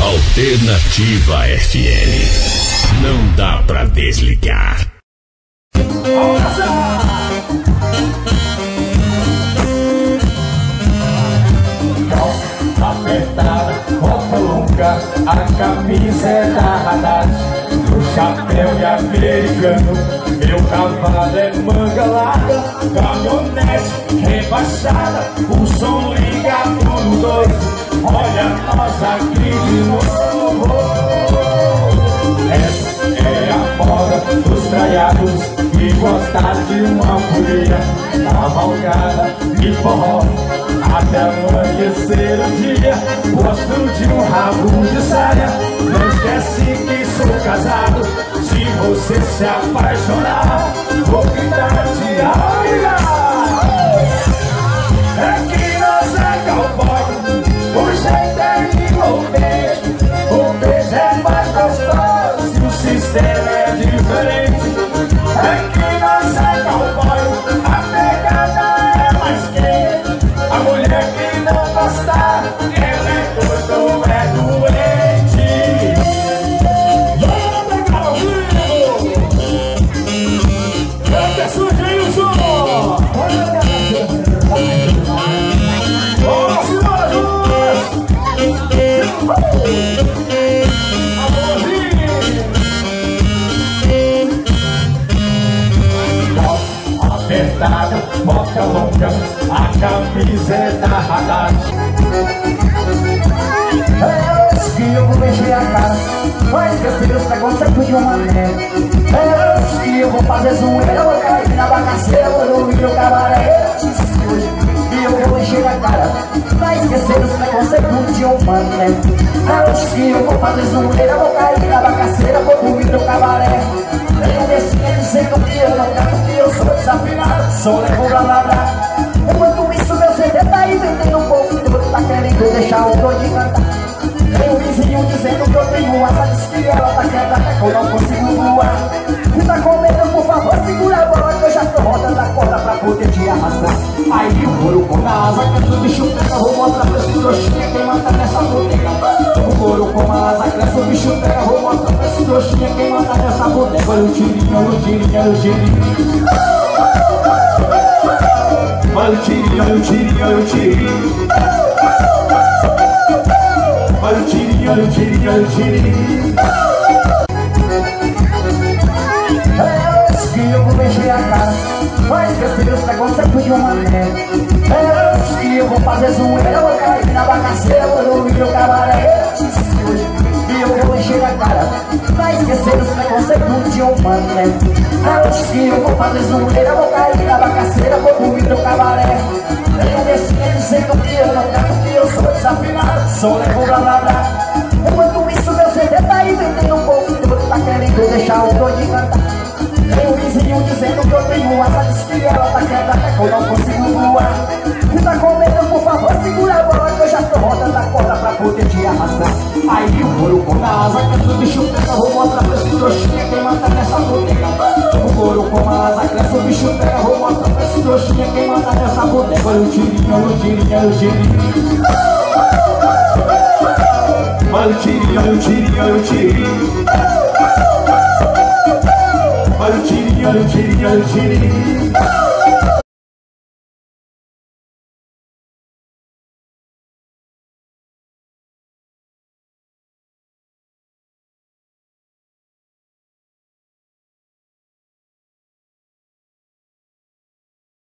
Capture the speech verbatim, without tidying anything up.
Alternativa F M. Não dá pra desligar. Apertada, roupa longa, a camisa é da Haddad, o chapéu é americano, meu cavalo é manga larga, caminhonete rebaixada, o som ligado no dois, olha nós aqui de novo. Essa é a moda dos traiados que gostar de uma folia, cavalgada e forró até amanhecer o dia. Gosto de um rabo de saia, não esquece que sou casado. Se você se apaixonar, vou pintar de águia. É que nós é cowboy, o jeito é envolvente, o beijo é mais gostoso e o sistema é diferente. É que nós é cowboy, a pegada é mais quente. A mulher que não gostar, ela é doida ou é doente. Vamos pegar o vivo! Canta suja aí o som! Bora, senhoras e apertada, bota longa, a camisa é da Haddad. É hoje que eu vou mexer a cara, vai esquecer os preconceitos de uma mulher. É hoje que eu vou fazer zoeira, vou cair na bagaceira, vou dormir o cabaré. Hoje que eu vou encher a cara, vai esquecer os preconceitos de uma mulher. É hoje que eu vou fazer zoeira, vou cair na bagaceira, vou dormir no cabaré. Venho desse dizendo que eu não canto, que eu sou desafinado, só levo blá blá blá. Enquanto isso meu C D tá aí vendendo um pouco, todo tá querendo deixar o doido de cantar. Tem um vizinho dizendo que eu tenho asa, diz que ela tá quieta, até que eu não consigo voar. E tá com medo, por favor, segura a bola, que eu já tô rodando a corda pra poder te arrastar. Aí o couro com a asa, que o bicho pega, vou mostrar pra esse trouxinha quem manda nessa bodega. O couro com a asa, cresce o bicho pega, vou mostrar pra esse trouxinha quem manda nessa bodega. Olha o tirinho, olha o tirinho, olha o tirinho. Olha o tirinho, olha o tirinho, olha o tirinho. Olha o tirinho, olha o tirinho, olha o tirinho. É hoje que eu vou mexer a cara, vai esquecer os preconceitos de uma mulher. É hoje que eu vou fazer zoeira, vou cair na bagaceira, vou dormir no cabaré. Hoje que eu vou encher a cara, vai esquecer os preconceitos de uma mulher. É hoje que eu vou fazer zoeira, vou cair na bagaceira, vou dormir no cabaré. Venho desse dizendo que eu não canto, que eu sou desafinado, só levo blá blá blá. Enquanto isso meu C D tá aí vendendo um pouco, todo tá querendo deixar o doido de cantar. Tem um vizinho dizendo que eu tenho asa, diz que ela tá quieta, até que eu não consigo voar. E tá com medo, por favor, segura a bola, que eu já tô rodando a corda pra poder te arrastar. Aí o couro com a asa, que o bicho pega, vou mostrar pra esse trouxinha quem manda nessa bodega. O couro com a asa, cresce o bicho pega, vou mostrar pra esse trouxinha quem manda nessa bodega. Olha o tirinho, olha o tirinho, olha o tirinho. Olha o tirinho, olha o tirinho, olha o tirinho. Olha o tirinho, olha o tirinho, olha o tirinho.